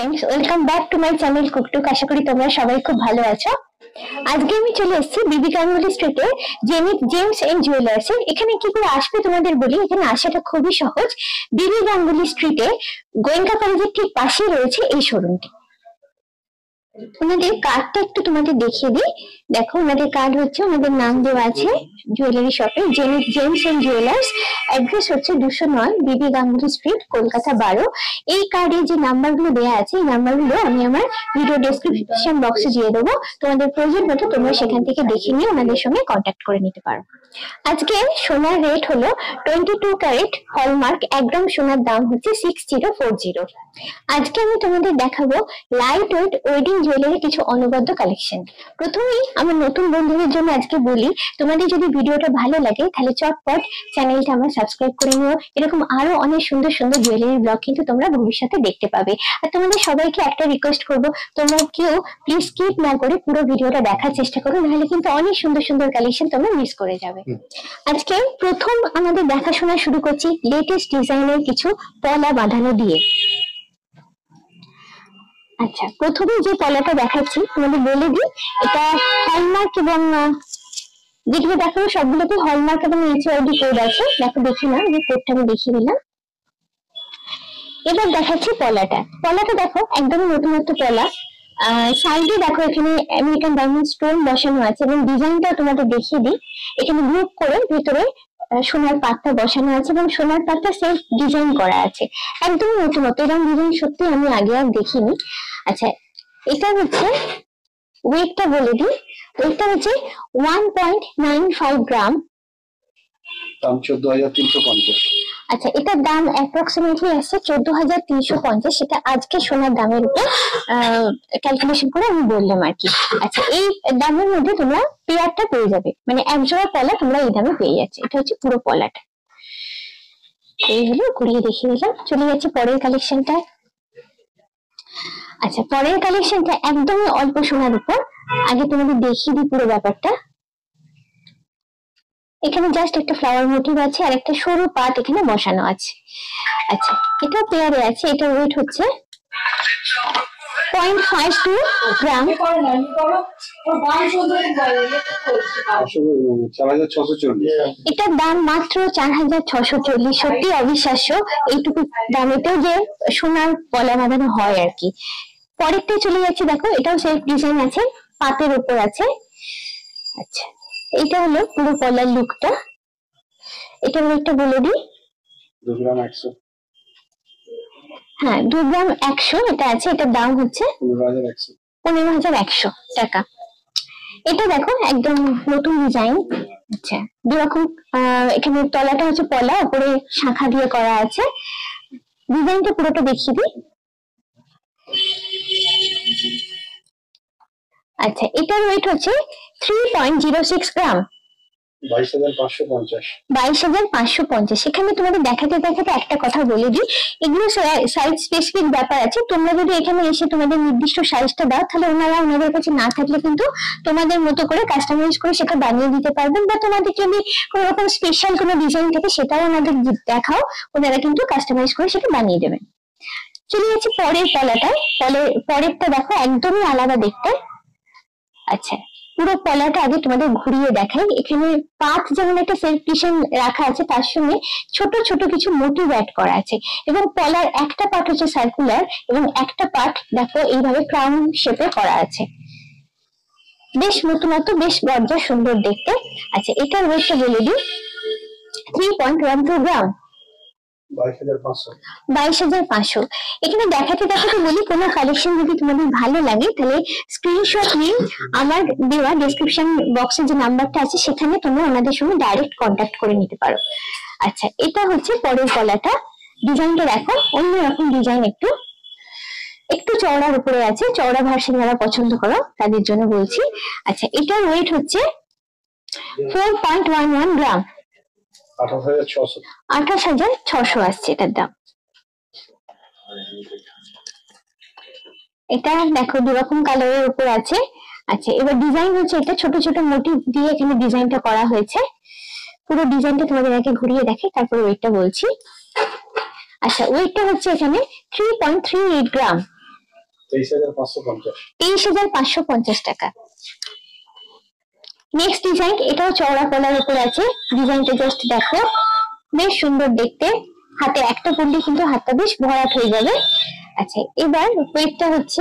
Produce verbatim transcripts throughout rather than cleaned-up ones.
Friends, welcome back to my channel কুকটুক। আশা করি তোমরা সবাই খুব ভালো আছো। আজকে আমি চলে এসেছি বিবি গাঙ্গুলি স্ট্রিটে জেনিথ জেমস এন্ড জুয়েলার্স। এখানে কি করে আসবে তোমাদের বলি। এখানে আসাটা খুবই সহজ। বিবি গাঙ্গুলি স্ট্রিটে গোয়েঙ্কা কলেজের ঠিক পাশে রয়েছে এই শোরুমটি। ওনাদের কার্ডটা একটু তোমাদের দেখিয়ে দিই। দেখো ওনাদের কার্ড হচ্ছে, ওনাদের নাম দেওয়া আছে জুয়েলারি শপে Zenith Gems and Jewellers. Address হচ্ছে দুশো নয় বিবি গাঙ্গুলি স্ট্রিট, কলকাতা বারো। এই কার্ডে যে নাম্বারগুলো দেওয়া আছে এই নাম্বারগুলো আমি আমার ভিডিও ডেসক্রিপশন বক্সে দিয়ে দেবো। তোমাদের প্রয়োজন মতো তোমরা সেখান থেকে দেখে নিয়ে ওনাদের সঙ্গে কন্ট্যাক্ট করে নিতে পারো। আজকে সোনার রেট হলো টোয়েন্টি টু ক্যারেট হলমার্ক। এক গ্রাম সোনার দাম হচ্ছে সিক্স জিরো ফোর জিরো। আজকে আমি তোমাদের দেখাবো লাইট ওয়েট ওয়েডিং জুয়েলারি কিছু অনবদ্য কালেকশন। প্রথমেই আমার নতুন বন্ধুদের জন্য আজকে বলি, তোমাদের যদি ভিডিওটা ভালো লাগে তাহলে চটপট চ্যানেলটা আমার সাবস্ক্রাইব করে নিও। এরকম আরো অনেক সুন্দর সুন্দর জুয়েলারি ব্লগ কিন্তু তোমরা ভবিষ্যতে দেখতে পাবে। আর তোমাদের সবাইকে একটা রিকোয়েস্ট করবো, তোমরা কেউ প্লিজ স্কিপ না করে পুরো ভিডিওটা দেখার চেষ্টা করো, নাহলে কিন্তু অনেক সুন্দর সুন্দর কালেকশন তোমরা মিস করে যাবে। আজকে প্রথম আমাদের দেখাশোনা শুরু করছি লেটেস্ট ডিজাইনের কিছু পলা বাঁধানো দিয়ে। আচ্ছা, প্রথমে যে পলাটা দেখাচ্ছি তোমাদের বলে দিই, এটা হলমার্ক এবং যেগুলো দেখাবো সবগুলোতে হলমার্ক এবং এইচওআইডি কোড আছে। দেখো দেখি না, যে কোডটা আমি দেখিয়ে দিলাম। এবার দেখাচ্ছি পলাটা। পলাটা দেখো একদমই নতুনত্ব পলা। আহ সাইডে দেখো এখানে আমেরিকান ডায়মন্ড স্টোন বসানো আছে এবং ডিজাইনটা তোমাদের দেখিয়ে দিই। এখানে গ্রুপ করে ভিতরে সোনার পাতটা বসানো আছে এবং সোনার পাতটা সেলফ ডিজাইন করা আছে। একদম নতুনত্ব, এরকম ডিজাইন সত্যি আমি আগে আর দেখিনি। আচ্ছা, এটা হচ্ছে ওয়েটটা বলে দিই। ওয়েটটা হচ্ছে one point nine five gram, দাম চোদ্দ হাজার তিনশো পঞ্চাশ। আচ্ছা, এটার দাম অ্যাপ্রক্সিমেটলি আসছে চোদ্দ হাজার তিনশো পঞ্চাশ। সেটা আজকে সোনার দামের উপর ক্যালকুলেশন করে আমি বললাম আর কি। আচ্ছা, এই দামের মধ্যে তোমরা পেয়ারটা পেয়ে যাবে, মানে এক জোড়া পলা তোমরা এই দামে পেয়ে যাচ্ছে। এটা হচ্ছে পুরো পলাটা। এই হলো, ঘুরিয়ে দেখিয়ে দিলাম। চলে যাচ্ছে পরের কালেকশনটা। আচ্ছা, পরের কালেকশনটা একদমই অল্প সোনার উপর। আগে তোমাদের দেখিয়ে দিই পুরো ব্যাপারটা। এখানে জাস্ট একটা ফ্লাওয়ার মোটিভ আছে আর একটা সরু পাত এখানে বসানো আছে। আচ্ছা, এটা পেয়ারে আছে। এটা ওয়েট হচ্ছে পয়েন্ট ফাইভ টু গ্রাম। এটার দাম মাত্র চার হাজার ছশো চল্লিশ। সত্যি অবিশ্বাস্য এইটুকু দামেতেও যে সোনার পলা বাঁধানো হয় আর কি। পরেরটাই চলে যাচ্ছে। দেখো এটাও সেলফ ডিজাইন আছে, পাতের উপর আছে। আচ্ছা, এটা হলো পুরো পলার লুকটা। এটা ওয়েটটা বলে দিই, দু গ্রাম একশো। হ্যাঁ, দু গ্রাম একশো এটা আছে। এটার দাম হচ্ছে পনেরো হাজার একশো টাকা। এটা দেখো একদম নতুন ডিজাইন। আচ্ছা, দুরকম আহ এখানে তলাটা হচ্ছে পলা, উপরে শাখা দিয়ে করা আছে। ডিজাইনটা পুরোটা দেখিয়ে দিই। আচ্ছা, এটার ওয়েট হচ্ছে three point zero six gram, বাইশ হাজার পাঁচশো পঞ্চাশ। বাইশ হাজার পাঁচশো পঞ্চাশ। এখানে তোমাদের দেখাতে দেখাতে একটা কথা বলে দিই, এগুলো সাইজ স্পেসিফিক ব্যাপার আছে। তোমরা যদি এখানে এসে তোমাদের নির্দিষ্ট সাইজটা দাও, তাহলে ওনারা ওনাদের কাছে না থাকলে কিন্তু তোমাদের মতো করে কাস্টমাইজ করে সেটা বানিয়ে দিতে পারবেন। বা তোমাদের যদি কোনো রকম স্পেশাল কোনো ডিজাইন থাকে সেটাও ওনাদের দেখাও, ওনারা কিন্তু কাস্টমাইজ করে সেটা বানিয়ে দেবেন। চলে যাচ্ছে পরের পলাটায়। পরের পরেরটা দেখো একদমই আলাদা দেখতে। আচ্ছা, পুরো পলাটা আগে তোমাদের ঘুরিয়ে দেখাই। এখানে পাত যেমন একটা সেলফ ডিজাইন রাখা আছে, তার সঙ্গে ছোট ছোট কিছু মোটিভ অ্যাড করা আছে। এবং পলার একটা পার্ট হচ্ছে সার্কুলার এবং একটা পার্ট দেখো এইভাবে ক্রাউন শেপে করা আছে। বেশ নতুনত্ব, বেশ গর্জাস, সুন্দর দেখতে। আচ্ছা, এটার ওয়েটটা বলে দিই, three point one two gram, বাইশ হাজার পাঁচশো। এখানে দেখাতে দেখাতে বলি, কোনো কালেকশন যদি তোমাদের ভালো লাগে তাহলে স্ক্রিনশট নিয়ে আমার দেওয়া ডেসক্রিপশন বক্সে যে নাম্বারটা আছে সেখানে তোমরা ওনাদের সঙ্গে ডাইরেক্ট কন্ট্যাক্ট করে নিতে পারো। আচ্ছা, এটা হচ্ছে পরের গলাটা। ডিজাইনটা দেখো অন্যরকম ডিজাইন, একটু একটু চওড়ার উপরে আছে। চওড়া ভার্সন যারা পছন্দ করো তাদের জন্য বলছি। আচ্ছা, এটার ওয়েট হচ্ছে four point one one gram, আঠাশ হাজার ছশো আসছে এটার দাম। এটা দেখো দুরকম কালারের উপর আছে। আচ্ছা, এবার ডিজাইন হচ্ছে এটা ছোট ছোট মোটিভ দিয়ে এখানে ডিজাইনটা করা হয়েছে। পুরো ডিজাইনটা তোমাদের আগে ঘুরিয়ে দেখে তারপরে ওয়েটটা বলছি। আচ্ছা, ওয়েটটা হচ্ছে এখানে three point three eight gram, তেইশ হাজার পাঁচশো পঞ্চাশ তেইশ হাজার পাঁচশো পঞ্চাশ টাকা। নেক্সট ডিজাইন, এটাও চওড়া কলার উপর আছে। ডিজাইনটা জাস্ট দেখো, বেশ সুন্দর দেখতে। হাতে একটা পরলে কিন্তু হাতটা বেশ ভরাট হয়ে যাবে। আচ্ছা, এবার ওয়েটটা হচ্ছে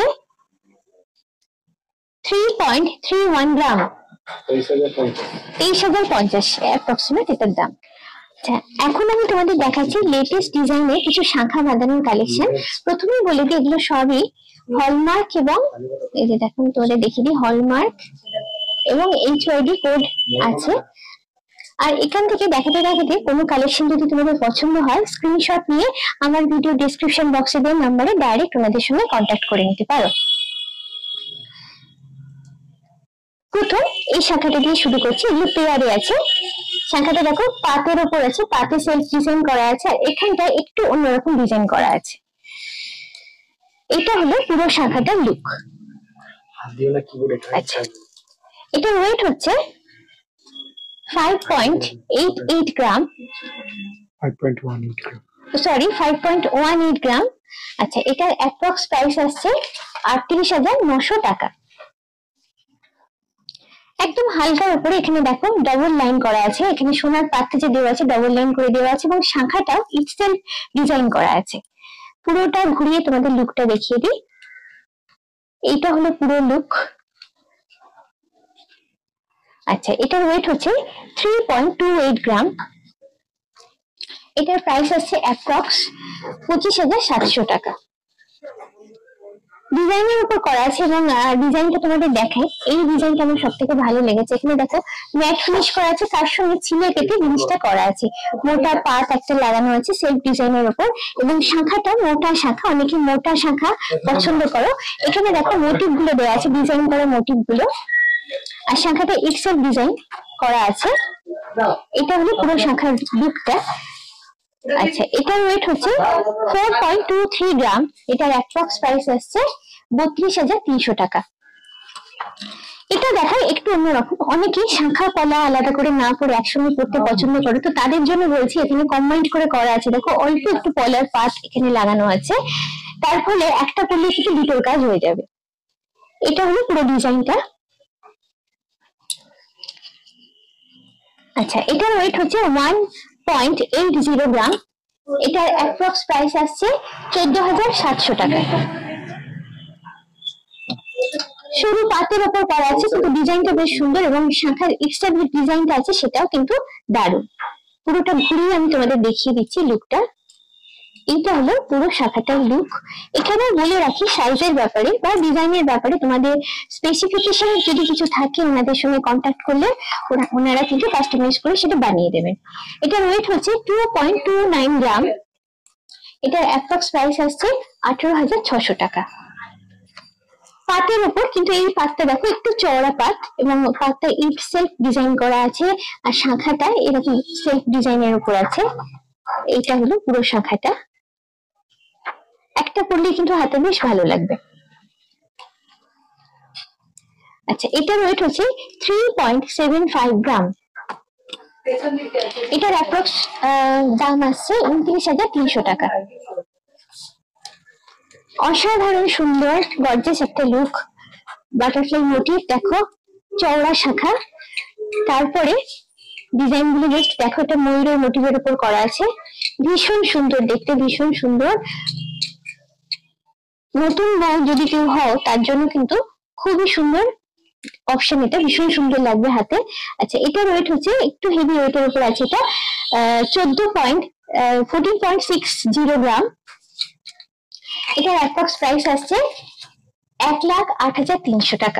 three point three one gram, তেইশ হাজার পঞ্চাশ অ্যাপ্রক্সিমেট এটার দাম। আচ্ছা, এখন আমি তোমাদের দেখাচ্ছি লেটেস্ট ডিজাইনের কিছু শাখা বাঁধানোর কালেকশন। প্রথমেই বলে দিই এগুলো সবই হলমার্ক, এবং এই যে দেখুন তোমাদের দেখিয়ে দিই হলমার্ক এবং এইচ ওয়াইডি কোড আছে। আর এখান থেকে দেখাতে দেখাতে কোনো কালেকশন যদি তোমাদের পছন্দ হয়, স্ক্রিনশট নিয়ে আমার ভিডিও ডেসক্রিপশন বক্সে দেওয়া নাম্বারে ডাইরেক্ট ওনাদের সঙ্গে কন্ট্যাক্ট করে নিতে পারো। প্রথম এই শাখাটা দিয়ে শুরু করছি, এগুলো পেয়ারে আছে। শাখাটা দেখো পাতের উপর আছে, পাতে সেলফ ডিজাইন করা আছে, আর এখানটায় একটু অন্যরকম ডিজাইন করা আছে। এটা হলো পুরো শাখাটার লুক। আচ্ছা, এটার ওয়েট হচ্ছে five point eight eight gram, sorry five point one eight gram. আচ্ছা, এটার অ্যাপ্রক্স প্রাইস আসছে আটত্রিশ হাজার নশো টাকা। একদম হালকার উপরে এখানে দেখো ডবল লাইন করা আছে, এখানে সোনার পাত্রে যে দেওয়া আছে ডবল লাইন করে দেওয়া আছে, এবং শাখাটাও ইটসেলফ ডিজাইন করা আছে। পুরোটা ঘুরিয়ে তোমাদের লুকটা দেখিয়ে দিই। এইটা হলো পুরো লুক। আচ্ছা, এটার ওয়েট হচ্ছে three point two eight gram. এটার প্রাইস আসছে অ্যাপ্রক্স পঁচিশ হাজার সাতশো টাকা। ডিজাইনের উপর করা আছে, এবং ডিজাইনটা তোমাদের দেখাই। এই ডিজাইনটা আমার সব থেকে ভালো লেগেছে। এখানে দেখো ম্যাট ফিনিশ করা আছে, তার সঙ্গে ছিলে কেটে জিনিসটা করা আছে। মোটা পাত একটা লাগানো আছে সেলফ ডিজাইনের উপর, এবং শাখাটা মোটা শাখা, অনেকে মোটা শাখা পছন্দ করো। এখানে দেখো মোটিভ গুলো দেওয়া আছে, ডিজাইন করা মোটিভ গুলো, আর শাখাটা ইটসেলফ ডিজাইন করা আছে। এটা হলো পুরো শাখার লুকটা। আচ্ছা, এটার ওয়েট হচ্ছে four point two three gram. এটার অ্যাপ্রক্স প্রাইস আসছে বত্রিশ হাজার তিনশো টাকা। এটা দেখায় একটু অন্যরকম। অনেকেই শাখা কলা আলাদা করে না করে একসঙ্গে পড়তে পছন্দ করে, তো তাদের জন্য বলছি এখানে কম্বাইন্ড করে করা আছে। দেখো অল্প একটু পলার পাত এখানে লাগানো আছে, তার ফলে একটা পড়লে কিন্তু দুটোর কাজ হয়ে যাবে। এটা হলো পুরো ডিজাইনটা। আচ্ছা, এটার ওয়েট হচ্ছে one point eight zero gram. এটার অ্যাপ্রক্স প্রাইস আসছে চোদ্দ হাজার সাতশো টাকা। সরু পাতের উপর করা আছে, কিন্তু ডিজাইনটা বেশ সুন্দর, এবং শাখার এক্সট্রা যে ডিজাইনটা আছে সেটাও কিন্তু দারুণ। পুরোটা ঘুরিয়ে আমি তোমাদের দেখিয়ে দিচ্ছি লুকটা। এইটা হলো পুরো শাখাটার লুক। এখানে বলে রাখি সাইজের ব্যাপারে বা ডিজাইনের ব্যাপারে তোমাদের স্পেসিফিকেশন যদি কিছু থাকে ওনাদের সঙ্গে কন্ট্যাক্ট করলে ওনারা কিন্তু কাস্টমাইজ করে সেটা বানিয়ে দেবেন। এটার ওয়েট হচ্ছে two point two nine gram. এটার অ্যাপ্রক্স প্রাইস আসছে আঠারো হাজার ছশো টাকা। পাতের উপর, কিন্তু এই পাতটা দেখো একটু চওড়া পাত, এবং পাতটা ইট সেলফ ডিজাইন করা আছে, আর শাখাটা এরকম সেলফ ডিজাইনের উপর আছে। এইটা হলো পুরো শাখাটা। একটা পরলে কিন্তু হাতে বেশ ভালো লাগবে। আচ্ছা, এটার ওয়েট হচ্ছে three point seven five gram. এটার অ্যাপ্রক্স দাম আসছে উনত্রিশ হাজার তিনশো টাকা। অসাধারণ সুন্দর গর্জিয়াস একটা লুক। বাটারফ্লাই মোটিভ দেখো, চওড়া শাখা, তারপরে ডিজাইন গুলো জাস্ট দেখো, এটা ময়ূরের মোটিভের উপর করা আছে। ভীষণ সুন্দর দেখতে, ভীষণ সুন্দর। নতুন বউ যদি কেউ হও তার জন্য কিন্তু খুবই সুন্দর অপশন, এটা ভীষণ সুন্দর লাগবে হাতে। আচ্ছা, এটার ওয়েট হচ্ছে একটু হেভি ওয়েটের উপর আছে। এটা চোদ্দ point fourteen point six zero gram. এটার অ্যাপ্রক্স প্রাইস আসছে এক লাখ আট হাজার তিনশো টাকা।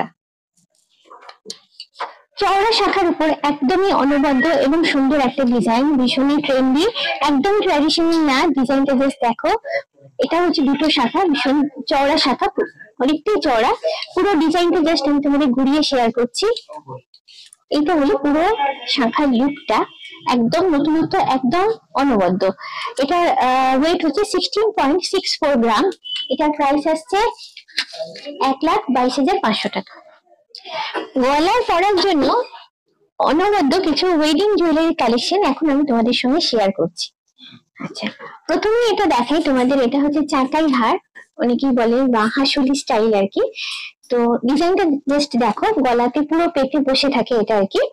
চওড়া শাখার উপর একদমই অনবদ্য এবং সুন্দর একটা ডিজাইন, ভীষণই ট্রেন্ডি, একদম ট্র্যাডিশনাল না। ডিজাইনটা জাস্ট দেখো, এটা হচ্ছে দুটো শাখা, ভীষণ চওড়া শাখা, অনেকটাই চওড়া। পুরো ডিজাইনটা জাস্ট আমি তোমাদের ঘুরিয়ে শেয়ার করছি। এইটা হলো পুরো শাখার লুকটা, একদম নতুনত্ব, একদম অনবদ্য। এটার ওয়েট হচ্ছে sixteen point six four gram. এটার প্রাইস আসছে এক লাখ বাইশ হাজার পাঁচশো টাকা। গলায় পরার জন্য অনবদ্য কিছু ওয়েডিং জুয়েলারি কালেকশন এখন আমি তোমাদের সঙ্গে শেয়ার করছি। আচ্ছা, প্রথমে এটা দেখাই তোমাদের। এটা হচ্ছে চাকাই হার, অনেকেই বলে বা হাসুলি স্টাইল আর কি। তো ডিজাইনটা জাস্ট দেখো, গলাতে পুরো পেতে বসে থাকে এটা আর কি,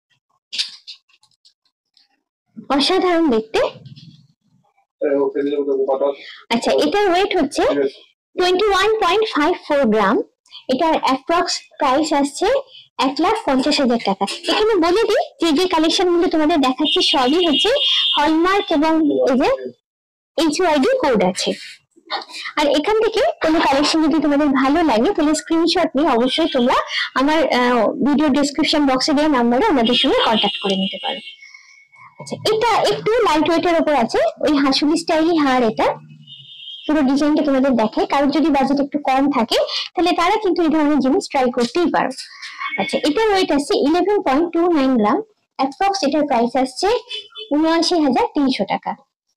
অসাধারণ দেখতে। আচ্ছা, এটার ওয়েট হচ্ছে twenty one point five four gram. এটার অ্যাপ্রক্স প্রাইস আসছে এক লাখ পঞ্চাশ হাজার টাকা। এখানে বলে দিই যে যে কালেকশন গুলো তোমাদের দেখাচ্ছি সবই হচ্ছে হলমার্ক এবং এই যে এইচইউআইডি কোড আছে। আর এখান থেকে কোনো কালেকশন যদি তোমাদের ভালো লাগে তাহলে স্ক্রিনশট নিয়ে অবশ্যই তোমরা আমার ভিডিও ডেসক্রিপশন বক্সে দেওয়া নাম্বারে আমাদের সঙ্গে কন্ট্যাক্ট করে নিতে পারো। আচ্ছা, এটা একটু লাইট ওয়েটের উপর আছে, ওই হাসুলি স্টাইলি হার। এটা পুরো ডিজাইনটা তোমাদের দেখায়, কারোর যদি বাজেট একটু কম থাকে তাহলে তারা কিন্তু এই ধরনের জিনিস ট্রাই করতেই পারো। আচ্ছা, এটার ওয়েট আসছে eleven point two nine gram. Approx এটার প্রাইস আসছে উনআশি হাজার তিনশো টাকা।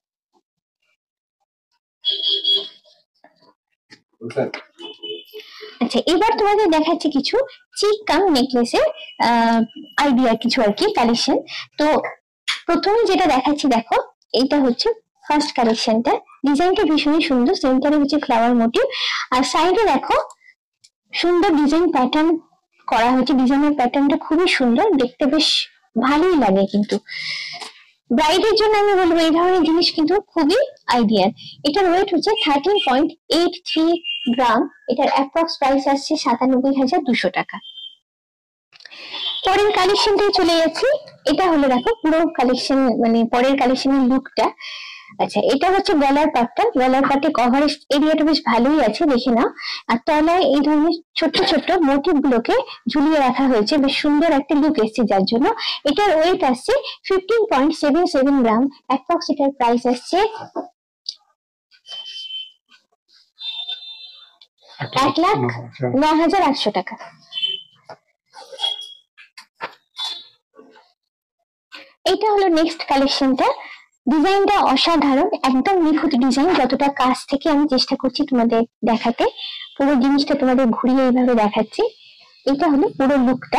আচ্ছা, এবার তোমাদের দেখাচ্ছি কিছু চিক কাম নেকলেসের আইডিয়া কিছু আর কি কালেকশন। তো প্রথমে যেটা দেখাচ্ছি দেখো, এইটা হচ্ছে ফার্স্ট কালেকশনটা। ডিজাইনটা ভীষণই সুন্দর, সেন্টারে হচ্ছে ফ্লাওয়ার মোটিভ, আর সাইডে দেখো সুন্দর ডিজাইন প্যাটার্ন করা হয়েছে। ডিজাইনের প্যাটার্নটা খুবই সুন্দর দেখতে, বেশ ভালোই লাগে। কিন্তু ব্রাইডের জন্য আমি বলবো এই ধরনের জিনিস কিন্তু খুবই আইডিয়াল। এটার ওয়েট হচ্ছে thirteen point eight three gram. এটার অ্যাপ্রক্স প্রাইস আসছে সাতানব্বই হাজার দুশো টাকা। পরের কালেকশনটাই চলে যাচ্ছি। এটা হলো দেখো পুরো কালেকশন, মানে পরের কালেকশনের লুকটা। আচ্ছা, এটা হচ্ছে গলার পাটটা। গলার পাটে কভারেজ এরিয়াটা বেশ ভালোই আছে, দেখে নাও। আর তলায় এই ধরনের ছোট্ট ছোট্ট মোটিভ গুলোকে ঝুলিয়ে রাখা হয়েছে, বেশ সুন্দর একটা লুক এসছে যার জন্য। এটার ওয়েট আসছে fifteen point seven seven gram. Approx এটার প্রাইস আসছে এক লাখ ন হাজার আটশো টাকা। এটা হলো নেক্সট কালেকশনটা। ডিজাইনটা অসাধারণ, একদম নিখুঁত ডিজাইন। যতটা কাছ থেকে আমি চেষ্টা করছি তোমাদের দেখাতে, পুরো জিনিসটা তোমাদের ঘুরিয়ে এইভাবে দেখাচ্ছি। এটা হলো পুরো লুকটা।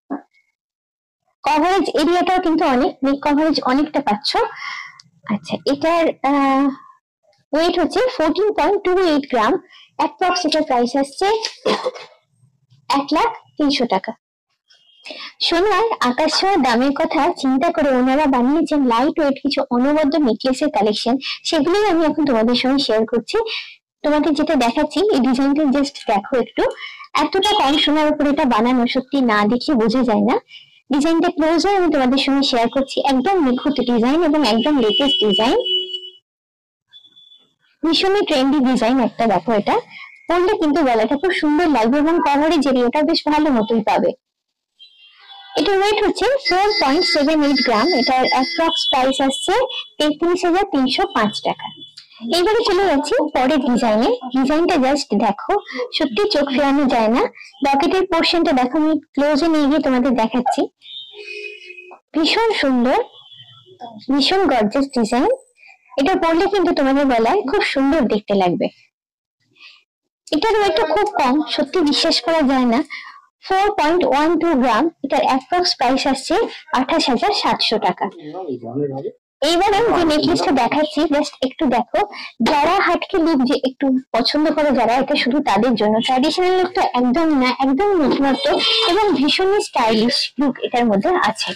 কভারেজ এরিয়াটাও কিন্তু অনেক, নেক কভারেজ অনেকটা পাচ্ছ। আচ্ছা, এটার ওয়েট হচ্ছে fourteen point two eight gram. Approx এটার প্রাইস আসছে এক লাখ তিনশো টাকা। সোনার আকাশ ছোঁয়া দামের কথা চিন্তা করে ওনারা বানিয়েছেন লাইট ওয়েট কিছু অনবদ্য নেকলেসের কালেকশন, সেগুলোই আমি এখন তোমাদের সঙ্গে শেয়ার করছি। তোমাদের যেটা দেখাচ্ছি এই ডিজাইনটা জাস্ট দেখো একটু, এতটা কম সোনার উপর এটা বানানো, সত্যি না দেখলে বোঝা যায় না। ডিজাইনটা ক্লোজার আমি তোমাদের সঙ্গে শেয়ার করছি, একদম নিখুঁত ডিজাইন এবং একদম লেটেস্ট ডিজাইন, ভীষণই ট্রেন্ডি ডিজাইন একটা। দেখো এটা পরলে কিন্তু গলাটা খুব সুন্দর লাগবে এবং কভারেজ এরিয়াটা বেশ ভালো মতোই পাবে। এটার ওয়েট হচ্ছে four point seven eight gram. এটার অ্যাপ্রক্স প্রাইস আসছে তেত্রিশ হাজার তিনশো পাঁচ টাকা। এইবারে চলে যাচ্ছি পরের ডিজাইনে। ডিজাইনটা জাস্ট দেখো, সত্যি চোখ ফেরানো যায় না। লকেটের পোর্শনটা দেখো, আমি ক্লোজে নিয়ে গিয়ে তোমাদের দেখাচ্ছি। ভীষণ সুন্দর, ভীষণ গর্জিয়াস ডিজাইন। এটা পরলে কিন্তু তোমাদের গলায় খুব সুন্দর দেখতে লাগবে। এটার ওয়েটটা খুব কম, সত্যি বিশ্বাস করা যায় না, four point one two gram. এটার অ্যাপ্রক্স প্রাইস আসছে আঠাশ হাজার সাতশো টাকা। এইবারে যে নেকলেসটা দেখাচ্ছি জাস্ট একটু দেখো, যারা হাটকে লুক যে একটু পছন্দ করে যারা, এটা শুধু তাদের জন্য। ট্র্যাডিশনাল লুকটা একদম না, একদম নতুনত্ব এবং ভীষণই স্টাইলিশ লুক এটার মধ্যে আছে।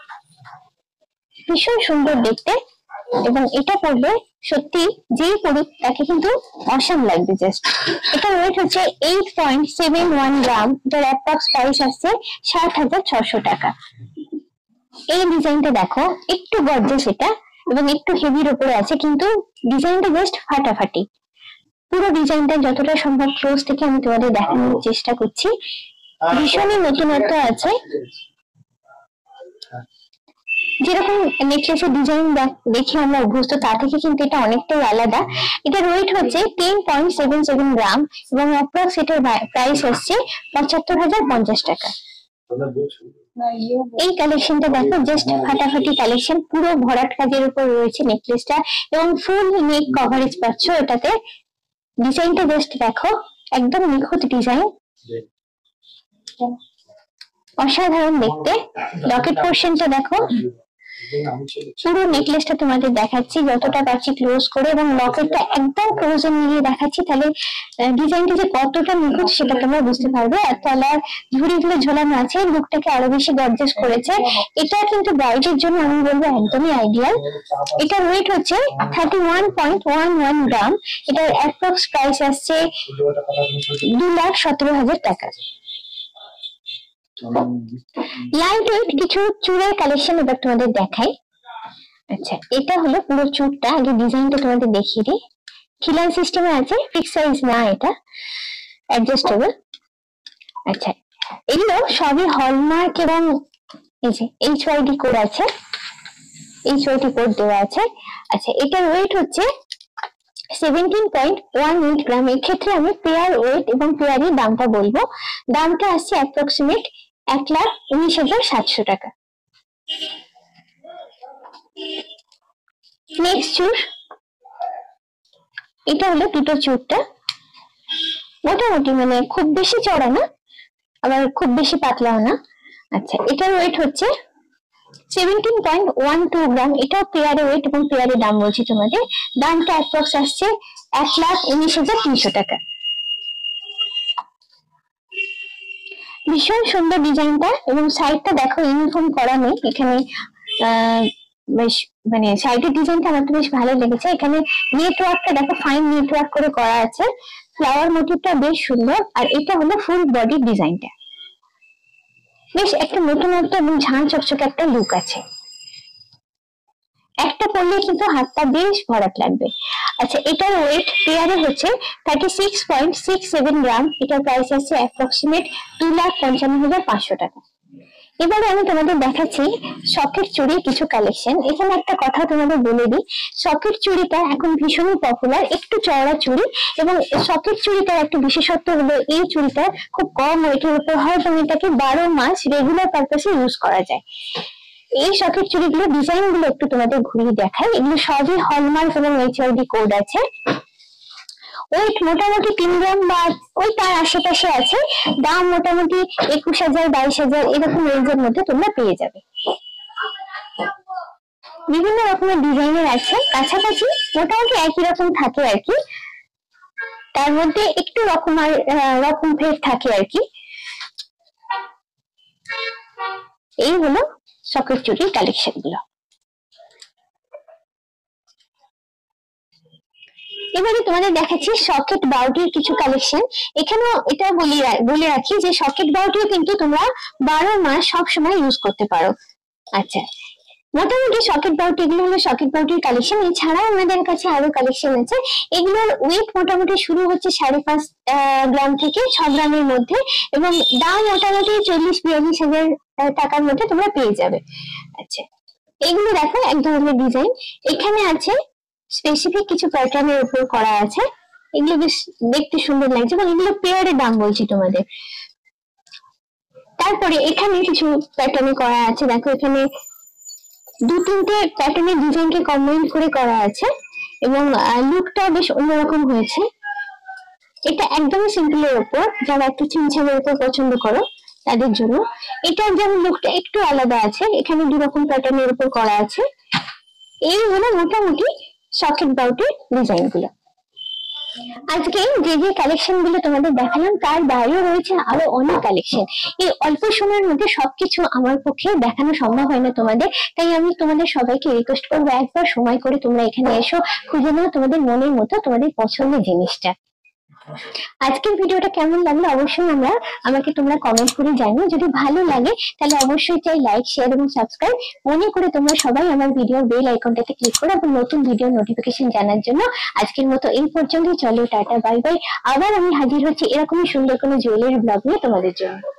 ভীষণ সুন্দর দেখতে এবং এটা পরলে সত্যি যেই পড়ুক তাকে কিন্তু অসাম লাগবে জাস্ট। এটার ওয়েট হচ্ছে eight point seven one gram. এটার অ্যাপ্রক্স প্রাইস আসছে ষাট হাজার ছশো টাকা। এই ডিজাইনটা দেখো, একটু গর্জিয়াস এটা এবং একটু হেভির উপরে আছে, কিন্তু ডিজাইনটা জাস্ট ফাটাফাটি। পুরো ডিজাইনটা যতটা সম্ভব ক্লোজ থেকে আমি তোমাদের দেখানোর চেষ্টা করছি। ভীষণই নতুনত্ব আছে, যেরকম নেকলেসের ডিজাইন দেখে আমরা অভ্যস্ত তা থেকে কিন্তু এটা অনেকটাই আলাদা। এটার ওয়েট হচ্ছে ten point seven seven gram এবং অ্যাপ্রক্স এটার প্রাইস হচ্ছে পঁচাত্তর হাজার পঞ্চাশ টাকা। এই কালেকশনটা দেখো, জাস্ট ফাটাফাটি কালেকশন, পুরো ভরাট কাজের উপর রয়েছে নেকলেসটা এবং ফুল নেক কভারেজ পাচ্ছ এটাতে। ডিজাইনটা জাস্ট দেখো, একদম নিখুঁত ডিজাইন, অসাধারণ দেখতে। লকেট পোর্শনটা দেখো, পুরো নেকলেসটা তোমাদের দেখাচ্ছি যতটা পারছি ক্লোজ করে, এবং লকেটটা একদম ক্লোজে নিয়ে দেখাচ্ছি, তাহলে ডিজাইনটা যে কতটা নিখুঁত সেটা তোমরা বুঝতে পারবে। আর তলার ঝুড়িগুলো ঝোলানো আছে, লুকটাকে আরো বেশি গর্জিয়াস করেছে। এটা কিন্তু ব্রাইডের জন্য আমি বলবো একদমই আইডিয়াল। এটার ওয়েট হচ্ছে thirty one point one one gram. এটার অ্যাপ্রক্স প্রাইস আসছে দু লাখ সতেরো হাজার টাকা। লাইট ওয়েট কিছু চূড়ের কালেকশন এবার তোমাদের দেখাই। আচ্ছা, এটা হলো পুরো চূড়টা, আগে ডিজাইনটা তোমাদের দেখিয়ে দিই। খিলান সিস্টেমে আছে, ফিক্স সাইজ না, এটা অ্যাডজাস্টেবল। আচ্ছা, এগুলো সবই হলমার্ক এবং এই যে এইচ ওয়াইডি কোড আছে, এইচ ওয়াইডি কোড দেওয়া আছে। আচ্ছা, এটার ওয়েট হচ্ছে seventeen point one eight gram. এক্ষেত্রে আমি পেয়ার ওয়েট এবং পেয়ারের দামটা বলবো। দামটা আসছে অ্যাপ্রক্সিমেট এক লাখ উনিশ হাজার সাতশো টাকা। নেক্সট চূড়, এটা হলো দুটো চূড়টা, মোটামুটি মানে খুব বেশি চড়া না, আবার খুব বেশি পাতলাও না। আচ্ছা, এটার ওয়েট হচ্ছে seventeen point one two gram. এটাও পেয়ারে ওয়েট এবং পেয়ারের দাম বলছি তোমাদের। দামটা অ্যাপ্রক্স আসছে এক লাখ উনিশ হাজার তিনশো টাকা। ভীষণ সুন্দর ডিজাইনটা, এবং সাইডটা দেখো ইউনিফর্ম করা নেই এখানে। আহ বেশ মানে সাইডের ডিজাইনটা আমার তো বেশ ভালো লেগেছে। এখানে নেটওয়ার্কটা দেখো ফাইন নেটওয়ার্ক করে করা আছে, ফ্লাওয়ার মোটিভটা বেশ সুন্দর। আর এটা হলো ফুল বডি ডিজাইনটা, বেশ একটা নতুনত্ব এবং ঝাঁ চকচকে একটা লুক আছে। একটা পরলে কিন্তু হাতটা বেশ ভরাট লাগবে। আচ্ছা, এটার ওয়েট পেয়ারে হচ্ছে thirty six point six seven gram. এটার প্রাইস আছে অ্যাপ্রক্সিমেট দু লাখ পঞ্চান্ন হাজার পাঁচশো টাকা। এবারে আমি তোমাদের দেখাচ্ছি সকেট চুড়ির কিছু কালেকশন। এখানে একটা কথা তোমাদের বলে দিই, সকেট চুড়িটা এখন ভীষণই পপুলার, একটু চওড়া চুড়ি। এবং সকেট চুড়িটার একটা বিশেষত্ব হলো এই চুড়িটা খুব কম ওয়েটের উপর হয় এবং এটাকে বারো মাস রেগুলার পারপাসে ইউজ করা যায়। এই সকেট চুড়িগুলো ডিজাইন গুলো একটু তোমাদের ঘুরিয়ে দেখাই। এগুলো সবই হলমার্ক এবং এইচ ওয়াইডি কোড আছে। ওয়েট মোটামুটি তিন গ্রাম বা ওই তার আশেপাশে আছে। দাম মোটামুটি একুশ হাজার বাইশ হাজার এরকম রেঞ্জের মধ্যে তোমরা পেয়ে যাবে। বিভিন্ন রকমের ডিজাইনের আছে, কাছাকাছি মোটামুটি একই রকম থাকে আর কি, তার মধ্যে একটু রকম আর রকম ভেদ থাকে আর কি। এই হলো সকেট চুড়ির কালেকশন গুলো। এবারে তোমাদের দেখাচ্ছি সকেট বাউটির কিছু কালেকশন। এখানেও এটা বলি বলে রাখি যে সকেট বাউটিও কিন্তু তোমরা বারো মাস সব সময় ইউজ করতে পারো। আচ্ছা, মোটামুটি সকেট বাউটি এগুলো হলো সকেট বাউটির কালেকশন। এছাড়াও আমাদের কাছে আরো কালেকশন আছে। এগুলোর ওয়েট মোটামুটি শুরু হচ্ছে সাড়ে পাঁচ গ্রাম থেকে ছ গ্রামের মধ্যে, এবং দাম মোটামুটি চল্লিশ বিয়াল্লিশ হাজার টাকার মধ্যে তোমরা পেয়ে যাবে। আচ্ছা, এগুলো দেখো এক ধরনের ডিজাইন। এখানে আছে স্পেসিফিক কিছু প্যাটার্নের উপর করা আছে, এগুলো বেশ দেখতে সুন্দর লাগছে এবং এগুলো পেয়ারের দাম বলছি তোমাদের। তারপরে এখানে কিছু প্যাটার্নে করা আছে, দেখো এখানে দু তিনটে প্যাটার্নের ডিজাইনকে কম্বাইন করে করা আছে এবং লুকটা বেশ অন্যরকম হয়েছে। এটা একদমই সিম্পলের উপর, যারা একটু চিনছামের উপর পছন্দ করো তাদের জন্য। এটা যেমন লুকটা একটু আলাদা আছে, এখানে দু রকম প্যাটার্নের উপর করা আছে। এই হলো মোটামুটি সকেট বাউটির ডিজাইন গুলো। আজকে যে যে কালেকশন গুলো তোমাদের দেখালাম তার বাইরেও রয়েছে আরো অনেক কালেকশন। এই অল্প সময়ের মধ্যে সবকিছু আমার পক্ষে দেখানো সম্ভব হয় না তোমাদের, তাই আমি তোমাদের সবাইকে রিকোয়েস্ট করবো একবার সময় করে তোমরা এখানে এসো, খুঁজে নাও তোমাদের মনের মতো তোমাদের পছন্দের জিনিসটা। আজকের ভিডিওটা কেমন লাগলো অবশ্যই আমরা আমাকে তোমরা কমেন্ট করে জানিও। যদি ভালো লাগে তাহলে অবশ্যই চাই লাইক শেয়ার এবং সাবস্ক্রাইব। মনে করে তোমরা সবাই আমার ভিডিওর বেল আইকনটাতে ক্লিক করো এবং নতুন ভিডিও নোটিফিকেশন জানার জন্য। আজকের মতো এই পর্যন্তই, চলো টাটা বাই বাই। আবার আমি হাজির হচ্ছি এরকমই সুন্দর কোনো জুয়েলারি ব্লগ নিয়ে তোমাদের জন্য।